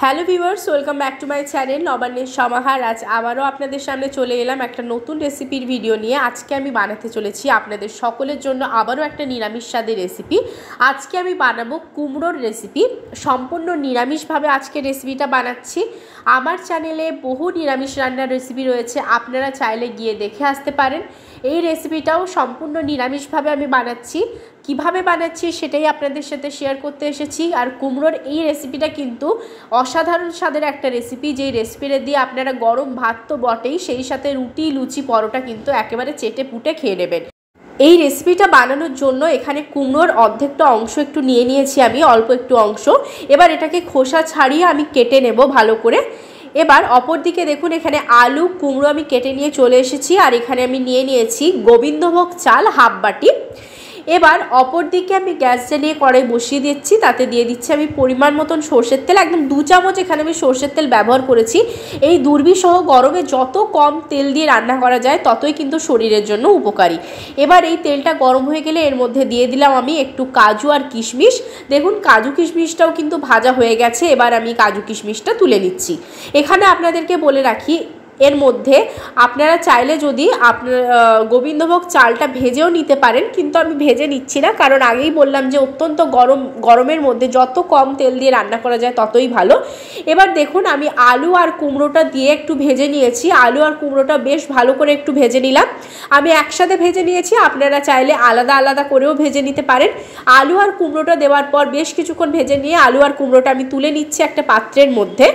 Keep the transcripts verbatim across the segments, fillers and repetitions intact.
Hello viewers, welcome back to my channel নবান্নের সমাহার। আজ আবারও আপনাদের সামনে চলে এলাম একটা নতুন রেসিপির ভিডিও নিয়ে। আজকে আমি বানাতে চলেছি আপনাদের সকলের জন্য আবারও একটা নিরামিষ স্বাদের রেসিপি। আজকে আমি বানাবো কুমড়োর রেসিপি। সম্পূর্ণ নিরামিষভাবে আজকে রেসিপিটা বানাচ্ছি। আমার চ্যানেলে বহু নিরামিষ রান্নার রেসিপি রয়েছে, আপনারা চাইলে গিয়ে দেখে আসতে পারেন। এই রেসিপিটাও সম্পূর্ণ নিরামিষভাবে আমি বানাচ্ছি। কিভাবে বানাচ্ছি সেটাই আপনাদের সাথে শেয়ার করতে এসেছি। আর কুমড়োর এই রেসিপিটা কিন্তু অসাধারণ স্বাদের একটা রেসিপি, যেই রেসিপিটা দিয়ে আপনারা গরম ভাত তো বটেই, সেই সাথে রুটি, লুচি, পরোটা কিন্তু একেবারে চেটে পুটে খেয়ে নেবেন। এই রেসিপিটা বানানোর জন্য এখানে কুমড়োর অর্ধেকটা অংশ একটু নিয়ে নিয়েছি আমি, অল্প একটু অংশ। এবার এটাকে খোসা ছাড়িয়ে আমি কেটে নেব ভালো করে। এবার অপর দিকে দেখুন, এখানে আলু কুমড়ো আমি কেটে নিয়ে চলে এসেছি। আর এখানে আমি নিয়ে নিয়েছি গোবিন্দভোগ চাল হাফ বাটি। এবার অপর দিকে আমি গ্যাস জ্বালিয়ে কড়াই বসিয়ে দিচ্ছি, তাতে দিয়ে দিচ্ছি আমি পরিমাণ মতন সর্ষের তেল, একদম দু চামচ এখানে আমি সর্ষের তেল ব্যবহার করেছি। এই দুর্বিসহ গরমে যত কম তেল দিয়ে রান্না করা যায় ততই কিন্তু শরীরের জন্য উপকারী। এবার এই তেলটা গরম হয়ে গেলে এর মধ্যে দিয়ে দিলাম আমি একটু কাজু আর কিশমিশ। দেখুন কাজু কিশমিশটাও কিন্তু ভাজা হয়ে গেছে। এবার আমি কাজু কিশমিশটা তুলে নিচ্ছি। এখানে আপনাদেরকে বলে রাখি, এর মধ্যে আপনারা চাইলে যদি আপনার গোবিন্দভোগ চালটা ভেজেও নিতে পারেন, কিন্তু আমি ভেজে নিচ্ছি না, কারণ আগেই বললাম যে অত্যন্ত গরম গরমের মধ্যে যত কম তেল দিয়ে রান্না করা যায় ততই ভালো। এবার দেখুন আমি আলু আর কুমড়োটা দিয়ে একটু ভেজে নিয়েছি। আলু আর কুমড়োটা বেশ ভালো করে একটু ভেজে নিলাম। আমি একসাথে ভেজে নিয়েছি, আপনারা চাইলে আলাদা আলাদা করেও ভেজে নিতে পারেন। আলু আর কুমড়োটা দেওয়ার পর বেশ কিছুক্ষণ ভেজে নিয়ে আলু আর কুমড়োটা আমি তুলে নিচ্ছি একটা পাত্রের মধ্যে।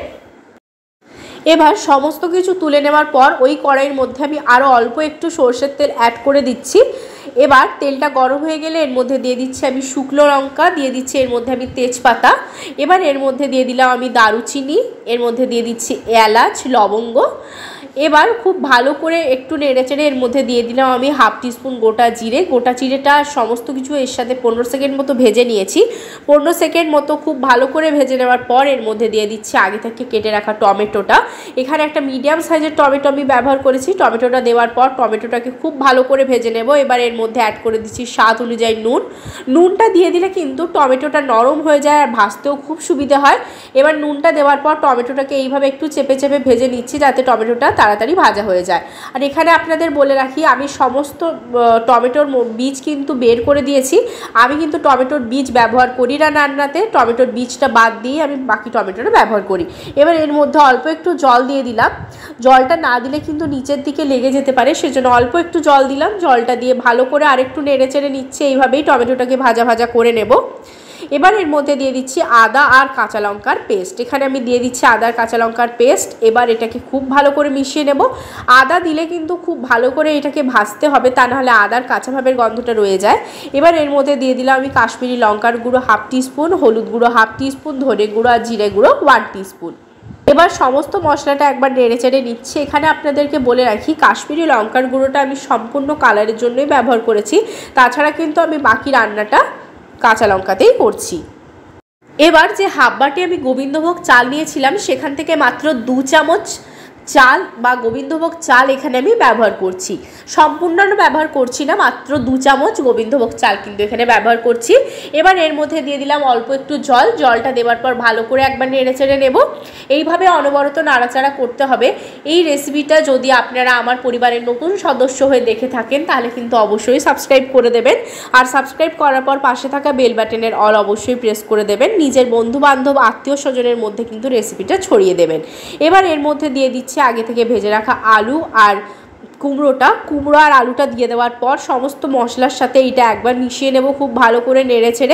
এবার সমস্ত কিছু তুলে নেওয়ার পর ওই কড়াইয়ের মধ্যে আমি আরও অল্প একটু সর্ষের তেল অ্যাড করে দিচ্ছি। এবার তেলটা গরম হয়ে গেলে এর মধ্যে দিয়ে দিচ্ছি আমি শুকনো লঙ্কা, দিয়ে দিচ্ছি এর মধ্যে আমি তেজপাতা। এবার এর মধ্যে দিয়ে দিলাম আমি দারুচিনি, এর মধ্যে দিয়ে দিচ্ছি এলাচ, লবঙ্গ। এবার খুব ভালো করে একটু নেড়েচেড়ে এর মধ্যে দিয়ে দিলাম আমি হাফ টিস্পুন গোটা জিরে। গোটা জিরেটা সমস্ত কিছু এর সাথে পনেরো সেকেন্ড মতো ভেজে নিয়েছি। পনেরো সেকেন্ড মতো খুব ভালো করে ভেজে নেওয়ার পর এর মধ্যে দিয়ে দিচ্ছি আগে থেকে কেটে রাখা টমেটোটা। এখানে একটা মিডিয়াম সাইজের টমেটো আমি ব্যবহার করেছি। টমেটোটা দেওয়ার পর টমেটোটাকে খুব ভালো করে ভেজে নেব। এবার এর মধ্যে অ্যাড করে দিচ্ছি স্বাদ অনুযায়ী নুন। নুনটা দিয়ে দিলে কিন্তু টমেটোটা নরম হয়ে যায় আর ভাজতেও খুব সুবিধা হয়। এবার নুনটা দেওয়ার পর টমেটোটাকে এইভাবে একটু চেপে চেপে ভেজে নিচ্ছি, যাতে টমেটোটা তাড়াতাড়ি ভাজা হয়ে যায়। আর এখানে আপনাদের বলে রাখি, আমি সমস্ত টমেটোর বীজ কিন্তু বের করে দিয়েছি। আমি কিন্তু টমেটোর বীজ ব্যবহার করি না রান্নাতে, টমেটোর বীজটা বাদ দিয়ে আমি বাকি টমেটোটা ব্যবহার করি। এবার এর মধ্যে অল্প একটু জল দিয়ে দিলাম। জলটা না দিলে কিন্তু নিচের দিকে লেগে যেতে পারে, সেজন্য অল্প একটু জল দিলাম। জলটা দিয়ে ভালো করে আরেকটু নেড়ে চেড়ে নিচ্ছে, এইভাবেই টমেটোটাকে ভাজা ভাজা করে নেব। এবার এর মধ্যে দিয়ে দিচ্ছি আদা আর কাঁচা লঙ্কার পেস্ট। এখানে আমি দিয়ে দিচ্ছি আদা আর কাঁচা লঙ্কার পেস্ট। এবার এটাকে খুব ভালো করে মিশিয়ে নেব। আদা দিলে কিন্তু খুব ভালো করে এটাকে ভাজতে হবে, তা নাহলে আদার কাঁচা ভাবের গন্ধটা রয়ে যায়। এবার এর মধ্যে দিয়ে দিলাম আমি কাশ্মীরি লঙ্কার গুঁড়ো হাফ টিস্পুন, হলুদ গুঁড়ো হাফ টিস্পুন, ধনে গুঁড়ো আর জিরে গুঁড়ো ওয়ান টিস্পুন। এবার সমস্ত মশলাটা একবার নেড়ে চেড়ে নিচ্ছে। এখানে আপনাদেরকে বলে রাখি, কাশ্মীরি লঙ্কার গুঁড়োটা আমি সম্পূর্ণ কালারের জন্যই ব্যবহার করেছি, তাছাড়া কিন্তু আমি বাকি রান্নাটা কাঁচা লঙ্কাতেই করছি। এবার যে হাফ বাটি আমি গোবিন্দভোগ চাল নিয়েছিলাম, সেখান থেকে মাত্র দু চামচ চাল বা গোবিন্দভোগ চাল এখানে আমি ব্যবহার করছি। সম্পূর্ণ ব্যবহার করছি না, মাত্র দু চামচ গোবিন্দভোগ চাল কিন্তু এখানে ব্যবহার করছি। এবার এর মধ্যে দিয়ে দিলাম অল্প একটু জল। জলটা দেওয়ার পর ভালো করে একবার নেড়ে চেড়ে নেব। এইভাবে অনবরত নাড়াচাড়া করতে হবে। এই রেসিপিটা যদি আপনারা আমার পরিবারের নতুন সদস্য হয়ে দেখে থাকেন, তাহলে কিন্তু অবশ্যই সাবস্ক্রাইব করে দেবেন। আর সাবস্ক্রাইব করার পর পাশে থাকা বেল বাটনের অল অবশ্যই প্রেস করে দেবেন। নিজের বন্ধু বান্ধব আত্মীয় স্বজনের মধ্যে কিন্তু রেসিপিটা ছড়িয়ে দেবেন। এবার এর মধ্যে দিয়ে দিচ্ছি আগে থেকে ভেজে রাখা আলু আর কুমড়োটা। কুমড়ো আর আলুটা দিয়ে দেওয়ার পর সমস্ত মশলার সাথে এটা একবার মিশিয়ে নেব খুব ভালো করে নেড়ে ছেড়ে।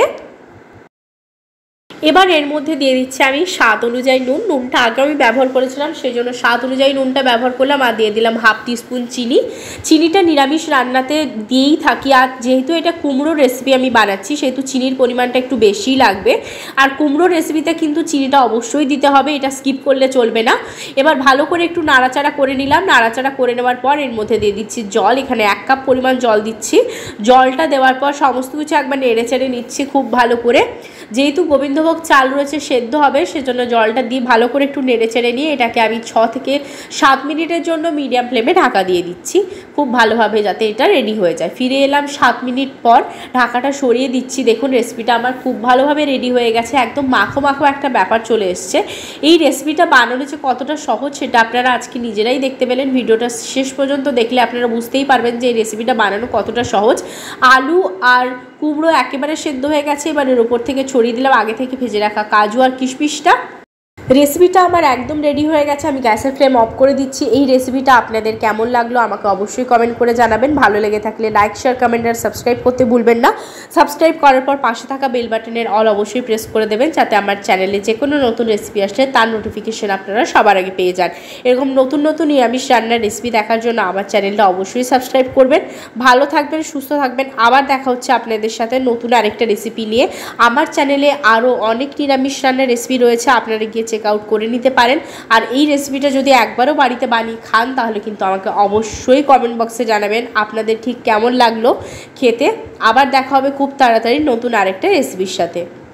এবার এর মধ্যে দিয়ে দিচ্ছি আমি স্বাদ অনুযায়ী নুন। নুনটা আগে আমি ব্যবহার করেছিলাম, সেই জন্য স্বাদ অনুযায়ী নুনটা ব্যবহার করলাম। আর দিয়ে দিলাম হাফ টিস্পুন চিনি। চিনিটা নিরামিষ রান্নাতে দিয়েই থাকি, আর যেহেতু এটা কুমড়োর রেসিপি আমি বানাচ্ছি, সেহেতু চিনির পরিমাণটা একটু বেশিই লাগবে। আর কুমড়োর রেসিপিতে কিন্তু চিনিটা অবশ্যই দিতে হবে, এটা স্কিপ করলে চলবে না। এবার ভালো করে একটু নাড়াচাড়া করে নিলাম। নাড়াচাড়া করে নেওয়ার পর এর মধ্যে দিয়ে দিচ্ছি জল। এখানে এক কাপ পরিমাণ জল দিচ্ছি। জলটা দেওয়ার পর সমস্ত কিছু একবার নেড়ে চেড়ে নিচ্ছি খুব ভালো করে। যেহেতু গোবিন্দভোগ চাল রয়েছে সেদ্ধ হবে, সেজন্য জলটা দিয়ে ভালো করে একটু নেড়ে চেড়ে নিয়ে এটাকে আমি ছ থেকে সাত মিনিটের জন্য মিডিয়াম ফ্লেমে ঢাকা দিয়ে দিচ্ছি, খুব ভালোভাবে যাতে এটা রেডি হয়ে যায়। ফিরে এলাম সাত মিনিট পর, ঢাকাটা সরিয়ে দিচ্ছি। দেখুন রেসিপিটা আমার খুব ভালোভাবে রেডি হয়ে গেছে, একদম মাখো মাখো একটা ব্যাপার চলে এসছে। এই রেসিপিটা বানানো যে কতটা সহজ সেটা আপনারা আজকে নিজেরাই দেখতে পেলেন। ভিডিওটা শেষ পর্যন্ত দেখলে আপনারা বুঝতেই পারবেন যে এই রেসিপিটা বানানো কতটা সহজ। আলু আর কুমড়ো একেবারে সেদ্ধ হয়ে গেছে, এবার এর উপর থেকে ছড়িয়ে দিলাম আগে থেকে ভেজে রাখা কাজু আর কিশমিশটা। রেসিপিটা আমার একদম রেডি হয়ে গেছে, আমি গ্যাসের ফ্লেম অফ করে দিচ্ছি। এই রেসিপিটা আপনাদের কেমন লাগলো আমাকে অবশ্যই কমেন্ট করে জানাবেন। ভালো লেগে থাকলে লাইক, শেয়ার, কমেন্ট আর সাবস্ক্রাইব করতে ভুলবেন না। সাবস্ক্রাইব করার পর পাশে থাকা বেল বাটনের অল অবশ্যই প্রেস করে দেবেন, যাতে আমার চ্যানেলে যে কোনো নতুন রেসিপি আসলে তার নোটিফিকেশন আপনারা সবার আগে পেয়ে যান। এরকম নতুন নতুন নিরামিষ রান্নার রেসিপি দেখার জন্য আমার চ্যানেলটা অবশ্যই সাবস্ক্রাইব করবেন। ভালো থাকবেন, সুস্থ থাকবেন। আবার দেখা হচ্ছে আপনাদের সাথে নতুন আরেকটা রেসিপি নিয়ে। আমার চ্যানেলে আরও অনেক নিরামিষ রান্নার রেসিপি রয়েছে, আপনারা গিয়ে চেক আউট করে নিতে পারেন। আর এই রেসিপিটা যদি একবারও বাড়িতে বানিয়ে খান তাহলে কিন্তু আমাকে অবশ্যই কমেন্ট বক্সে জানাবেন আপনাদের ঠিক কেমন লাগলো খেতে। আবার দেখা হবে খুব তাড়াতাড়ি নতুন আরেকটা রেসিপির সাথে।